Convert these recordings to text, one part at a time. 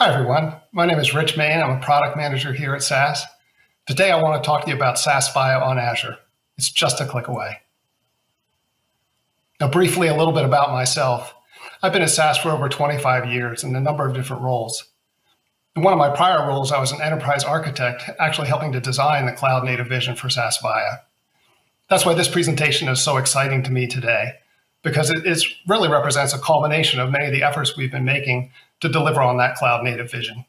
Hi, everyone. My name is Rich Main. I'm a product manager here at SAS. Today, I want to talk to you about SAS Viya on Azure. It's just a click away. Now, briefly, a little bit about myself. I've been at SAS for over 25 years in a number of different roles. In one of my prior roles, I was an enterprise architect, actually helping to design the cloud-native vision for SAS Viya. That's why this presentation is so exciting to me today, because it really represents a culmination of many of the efforts we've been making to deliver on that cloud-native vision.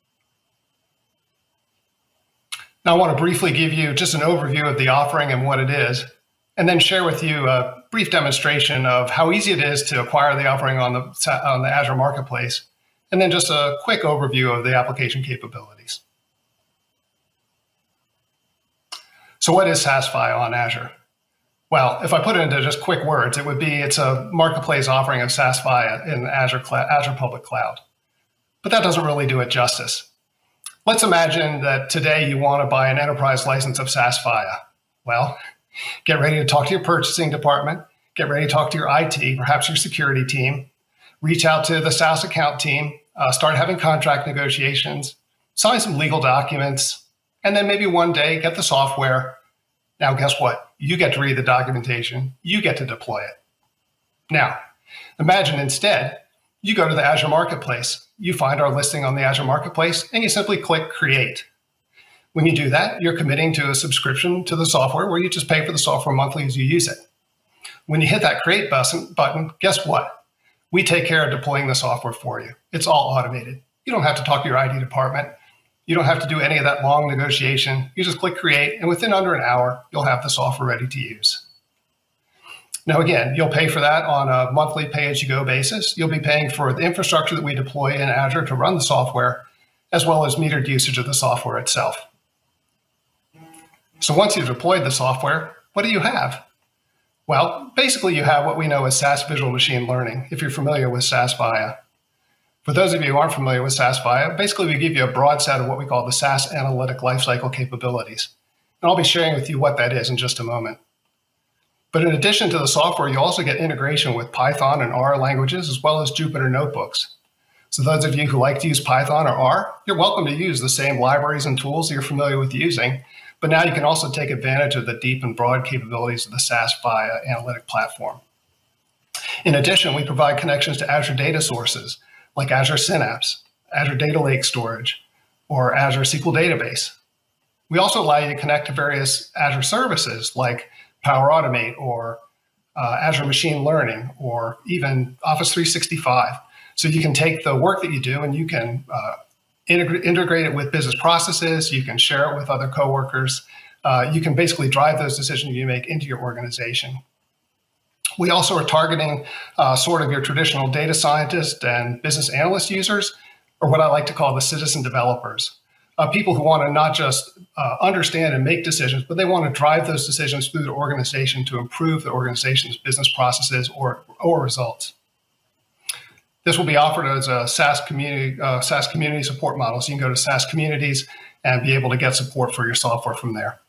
Now, I want to briefly give you just an overview of the offering and what it is, and then share with you a brief demonstration of how easy it is to acquire the offering on the Azure Marketplace, and then just a quick overview of the application capabilities. So what is SAS Viya on Azure? Well, if I put it into just quick words, it's a marketplace offering of SAS Viya in Azure Public Cloud. But that doesn't really do it justice. Let's imagine that today you want to buy an enterprise license of SAS Viya. Well, get ready to talk to your purchasing department, get ready to talk to your IT, perhaps your security team, reach out to the SAS account team, start having contract negotiations, sign some legal documents, and then maybe one day get the software. Now, guess what? You get to read the documentation. You get to deploy it. Now, imagine instead, you go to the Azure Marketplace. You find our listing on the Azure Marketplace, and you simply click Create. When you do that, you're committing to a subscription to the software where you just pay for the software monthly as you use it. When you hit that Create button, guess what? We take care of deploying the software for you. It's all automated. You don't have to talk to your IT department. You don't have to do any of that long negotiation. You just click Create, and within under an hour, you'll have the software ready to use. Now, again, you'll pay for that on a monthly pay-as-you-go basis. You'll be paying for the infrastructure that we deploy in Azure to run the software, as well as metered usage of the software itself. So once you've deployed the software, what do you have? Well, basically, you have what we know as SAS Visual Machine Learning, if you're familiar with SAS Viya. For those of you who aren't familiar with SAS Viya, basically we give you a broad set of what we call the SAS Analytic Lifecycle capabilities. And I'll be sharing with you what that is in just a moment. But in addition to the software, you also get integration with Python and R languages, as well as Jupyter notebooks. So those of you who like to use Python or R, you're welcome to use the same libraries and tools that you're familiar with using. But now you can also take advantage of the deep and broad capabilities of the SAS Viya analytic platform. In addition, we provide connections to Azure data sources, like Azure Synapse, Azure Data Lake Storage, or Azure SQL Database. We also allow you to connect to various Azure services like Power Automate or Azure Machine Learning, or even Office 365. So you can take the work that you do and you can integrate it with business processes. You can share it with other coworkers. You can basically drive those decisions you make into your organization. We also are targeting sort of your traditional data scientist and business analyst users, or what I like to call the citizen developers. People who want to not just understand and make decisions, but they want to drive those decisions through the organization to improve the organization's business processes or results. This will be offered as a SAS community support model. So you can go to SAS communities and be able to get support for your software from there.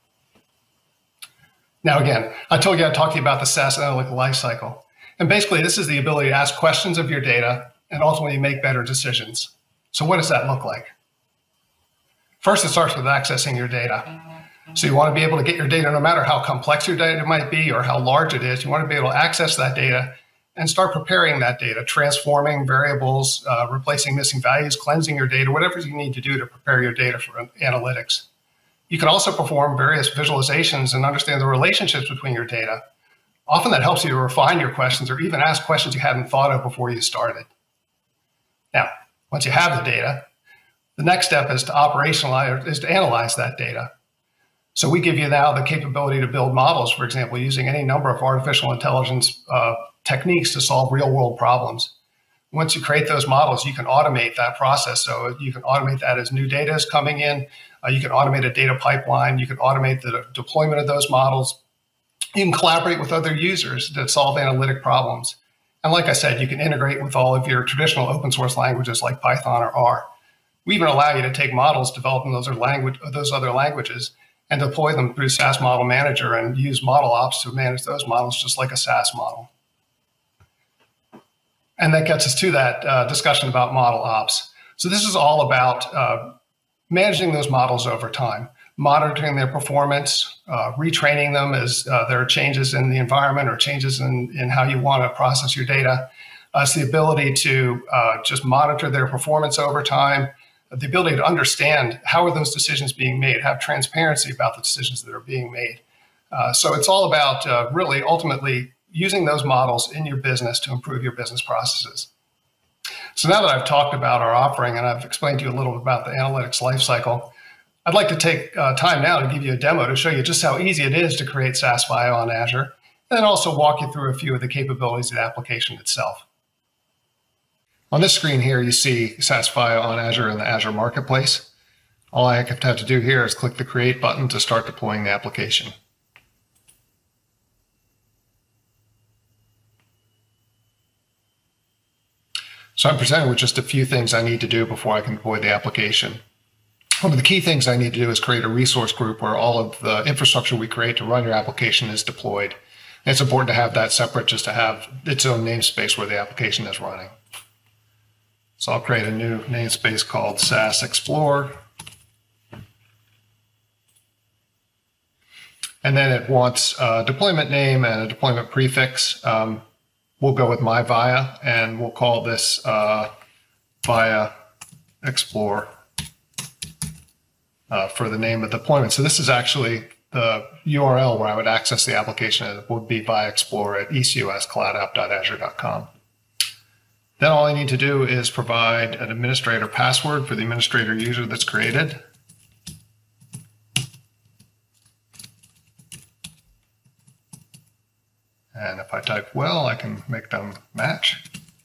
Now, again, I told you I'd talk to you about the SAS Analytic Lifecycle. And basically, this is the ability to ask questions of your data and ultimately make better decisions. So what does that look like? First, it starts with accessing your data. So you want to be able to get your data, no matter how complex your data might be or how large it is, you want to be able to access that data and start preparing that data, transforming variables, replacing missing values, cleansing your data, whatever you need to do to prepare your data for analytics. You can also perform various visualizations and understand the relationships between your data. Often that helps you to refine your questions or even ask questions you hadn't thought of before you started. Now, once you have the data, the next step is to operationalize, is to analyze that data. So we give you now the capability to build models, for example, using any number of artificial intelligence techniques to solve real-world problems. Once you create those models, you can automate that process. So you can automate that as new data is coming in. You can automate a data pipeline. You can automate the deployment of those models. You can collaborate with other users to solve analytic problems. And like I said, you can integrate with all of your traditional open source languages like Python or R. We even allow you to take models developed in those other languages and deploy them through SAS Model Manager and use model ops to manage those models just like a SAS model. And that gets us to that discussion about model ops. So this is all about managing those models over time, monitoring their performance, retraining them as there are changes in the environment or changes in how you want to process your data. It's the ability to just monitor their performance over time, the ability to understand how are those decisions being made, have transparency about the decisions that are being made. So it's all about really ultimately using those models in your business to improve your business processes. So now that I've talked about our offering and I've explained to you a little bit about the analytics lifecycle, I'd like to take time now to give you a demo to show you just how easy it is to create SAS Viya on Azure, and then also walk you through a few of the capabilities of the application itself. On this screen here, you see SAS Viya on Azure in the Azure Marketplace. All I have to do here is click the Create button to start deploying the application. So I'm presented with just a few things I need to do before I can deploy the application. One of the key things I need to do is create a resource group where all of the infrastructure we create to run your application is deployed. And it's important to have that separate just to have its own namespace where the application is running. So I'll create a new namespace called SAS Explore. And then it wants a deployment name and a deployment prefix. We'll go with my Viya, and we'll call this Viya Explore for the name of the deployment. So this is actually the URL where I would access the application. It would be Viya Explore at ecoscloudapp.azure.com. Then all I need to do is provide an administrator password for the administrator user that's created. And if I type well, I can make them match.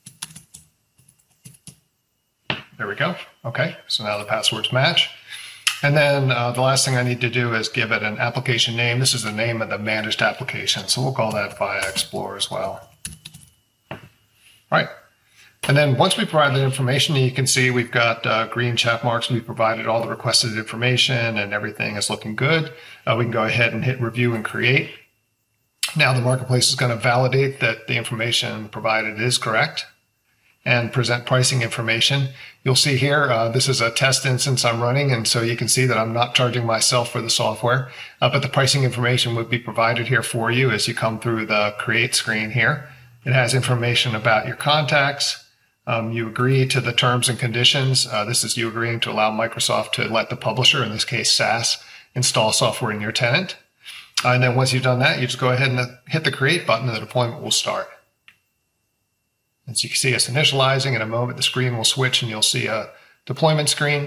There we go. Okay, so now the passwords match. And then the last thing I need to do is give it an application name. This is the name of the managed application, so we'll call that Viya Explore as well. All right. And then once we provide the information, you can see we've got green check marks. We've provided all the requested information and everything is looking good. We can go ahead and hit review and create. Now the marketplace is going to validate that the information provided is correct and present pricing information. You'll see here, this is a test instance I'm running, and so you can see that I'm not charging myself for the software, but the pricing information would be provided here for you as you come through the create screen here. It has information about your contacts. You agree to the terms and conditions. This is you agreeing to allow Microsoft to let the publisher, in this case SAS, install software in your tenant. And then once you've done that, you just go ahead and hit the create button and the deployment will start. As you can see, it's initializing. In a moment, the screen will switch and you'll see a deployment screen.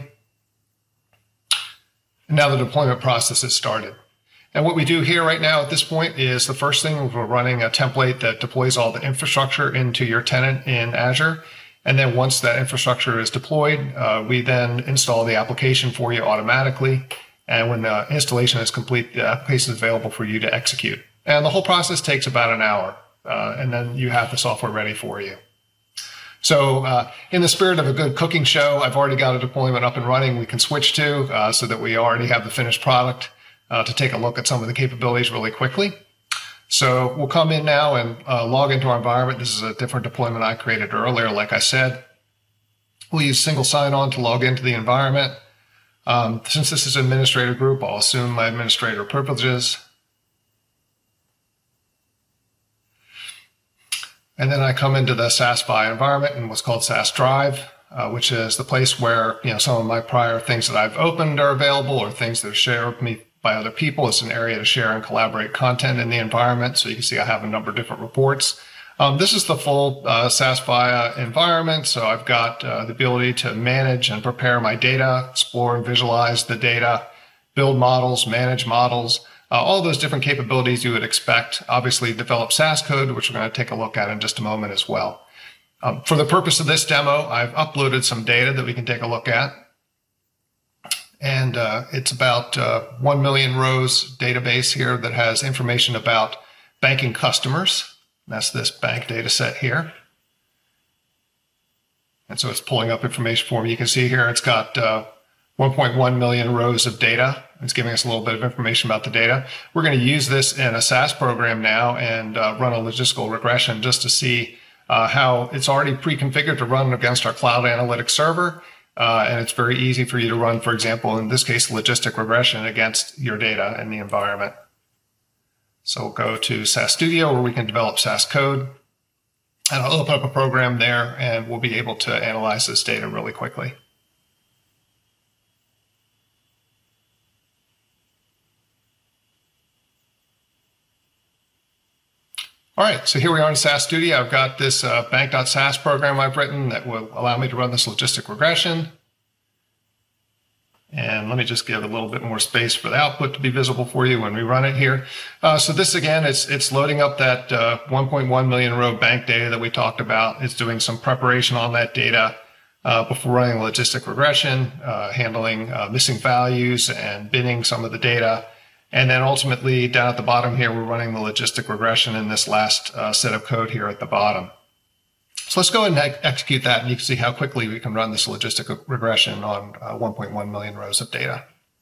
And now the deployment process is started. And what we do here right now at this point is the first thing, we're running a template that deploys all the infrastructure into your tenant in Azure. And then once that infrastructure is deployed, we then install the application for you automatically. And when the installation is complete, the application is available for you to execute. And the whole process takes about an hour. And then you have the software ready for you. So in the spirit of a good cooking show, I've already got a deployment up and running we can switch to so that we already have the finished product to take a look at some of the capabilities really quickly. So we'll come in now and log into our environment. This is a different deployment I created earlier, like I said. We'll use single sign-on to log into the environment. Since this is an administrator group, I'll assume my administrator privileges. And then I come into the SAS Viya environment in what's called SAS Drive, which is the place where some of my prior things that I've opened are available or things that are shared with me by other people. It's an area to share and collaborate content in the environment. So you can see I have a number of different reports. This is the full SAS Viya environment. So I've got the ability to manage and prepare my data, explore and visualize the data, build models, manage models, all those different capabilities you would expect. Obviously develop SAS code, which we're going to take a look at in just a moment as well. For the purpose of this demo, I've uploaded some data that we can take a look at. And it's about 1 million rows database here that has information about banking customers. That's this bank data set here. And so it's pulling up information for me. You can see here it's got 1.1 million rows of data. It's giving us a little bit of information about the data. We're going to use this in a SAS program now and run a logistical regression just to see how it's already pre-configured to run against our cloud analytics server. And it's very easy for you to run, for example, in this case, logistic regression against your data in the environment. So we'll go to SAS Studio where we can develop SAS code. And I'll open up a program there and we'll be able to analyze this data really quickly. All right, so here we are in SAS Studio. I've got this bank.SAS program I've written that will allow me to run this logistic regression. And let me just give a little bit more space for the output to be visible for you when we run it here. So this again, it's loading up that 1.1 million row bank data that we talked about. It's doing some preparation on that data before running logistic regression, handling missing values and binning some of the data. And then ultimately down at the bottom here, we're running the logistic regression in this last set of code here at the bottom. So let's go ahead and execute that, and you can see how quickly we can run this logistic regression on 1.1 million rows of data.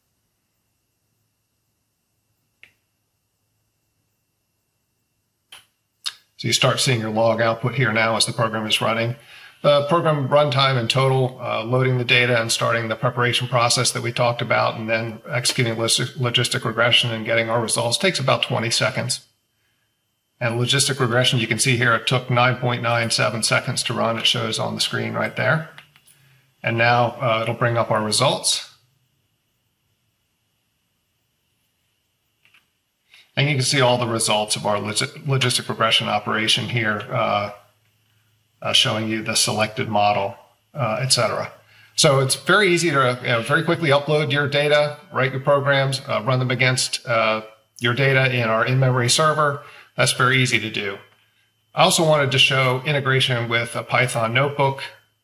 So you start seeing your log output here now as the program is running. The program runtime in total, loading the data and starting the preparation process that we talked about, and then executing logistic regression and getting our results takes about 20 seconds. And logistic regression, you can see here, it took 9.97 seconds to run. It shows on the screen right there. And now it'll bring up our results. And you can see all the results of our logistic regression operation here, showing you the selected model, etc. So it's very easy to very quickly upload your data, write your programs, run them against your data in our in-memory server. That's very easy to do. I also wanted to show integration with a Python notebook.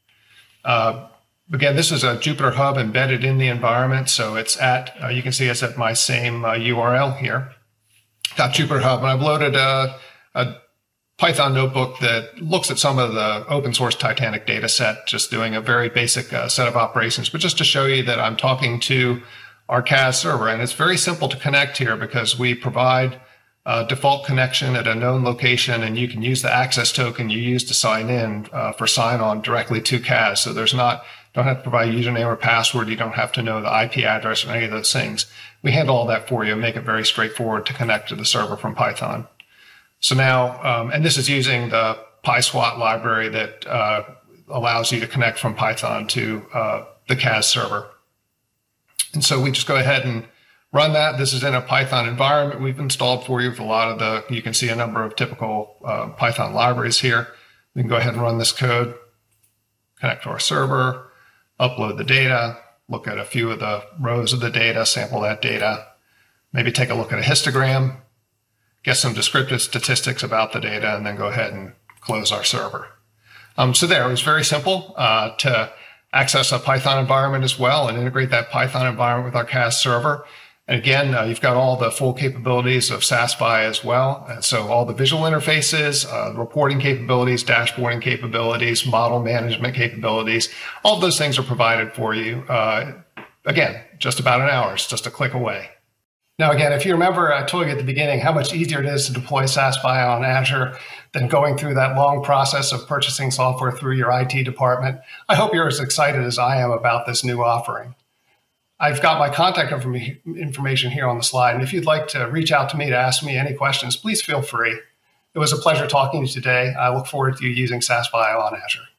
Again, this is a Jupyter Hub embedded in the environment. So it's at, you can see it's at my same URL here, .Jupyter Hub. And I've loaded a Python notebook that looks at some of the open source Titanic data set, just doing a very basic set of operations, but just to show you that I'm talking to our CAS server. And it's very simple to connect here because we provide a default connection at a known location, and you can use the access token you use to sign in for sign-on directly to CAS. So don't have to provide a username or password. You don't have to know the IP address or any of those things. We handle all that for you and make it very straightforward to connect to the server from Python. So now, and this is using the PySwat library that allows you to connect from Python to the CAS server. And so we just go ahead and run that. This is in a Python environment we've installed for you with a lot of the, you can see a number of typical Python libraries here. We can go ahead and run this code, connect to our server, upload the data, look at a few of the rows of the data, sample that data, maybe take a look at a histogram, get some descriptive statistics about the data, and then go ahead and close our server. So there, it was very simple to access a Python environment as well and integrate that Python environment with our CAS server. And again, you've got all the full capabilities of SAS Viya as well. And so all the visual interfaces, reporting capabilities, dashboarding capabilities, model management capabilities, all of those things are provided for you. Again, just about an hour. It's just a click away. Now, again, if you remember, I told you at the beginning how much easier it is to deploy SAS Viya on Azure than going through that long process of purchasing software through your IT department. I hope you're as excited as I am about this new offering. I've got my contact information here on the slide, and if you'd like to reach out to me to ask me any questions, please feel free. It was a pleasure talking to you today. I look forward to you using SAS Viya on Azure.